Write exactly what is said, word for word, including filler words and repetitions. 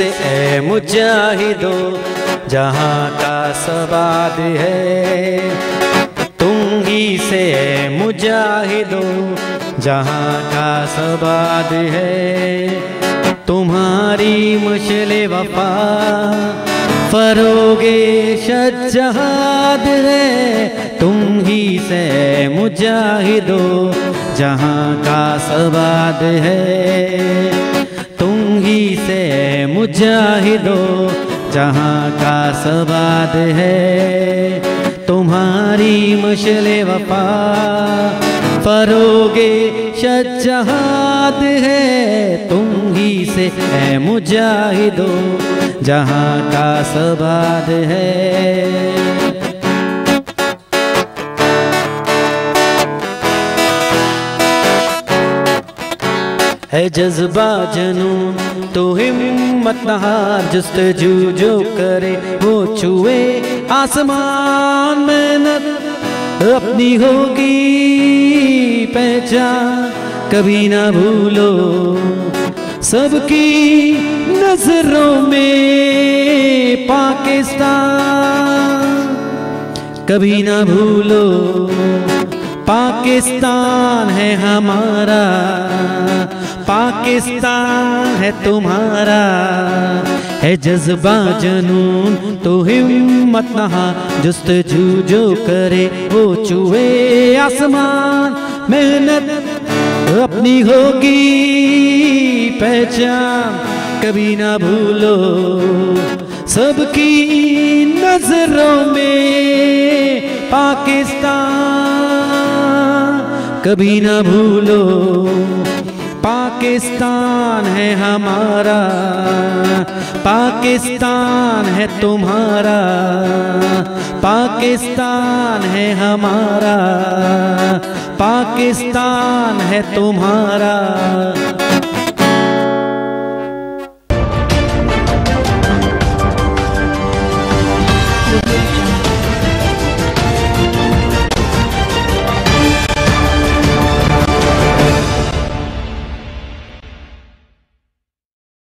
से ए मुजाहिदो जहाँ का सवाद है, तुम ही से ए मुजाहिदो जहाँ का सवाद है। तुम्हारी मुश्किल वफा फरोगे शज्जाद है, तुम ही से मुजाहिदो जहाँ का सवाद है। तुम ही से मुजाहिदो जहाँ का सवाद है। तुम्हारी मुश्किल वफा फरोगे शज्जाद है, तुम ही से है मुजाहिदो जहाँ का सवाद है। है जज्बा जनून तो हिम्मत न हार, जस्तजू जो करे वो छुए आसमान। मेहनत अपनी होगी पहचान, कभी ना भूलो सबकी नजरों में पाकिस्तान। कभी ना भूलो पाकिस्तान है हमारा, पाकिस्तान है तुम्हारा। है जज्बा जनून तो हिम्मत न हार, जस्तजू जो करे वो छुए आसमान। मेहनत अपनी होगी पहचान, कभी ना भूलो सबकी नजरों में पाकिस्तान। कभी ना भूलो पाकिस्तान है हमारा, पाकिस्तान है तुम्हारा। पाकिस्तान है हमारा, पाकिस्तान है तुम्हारा।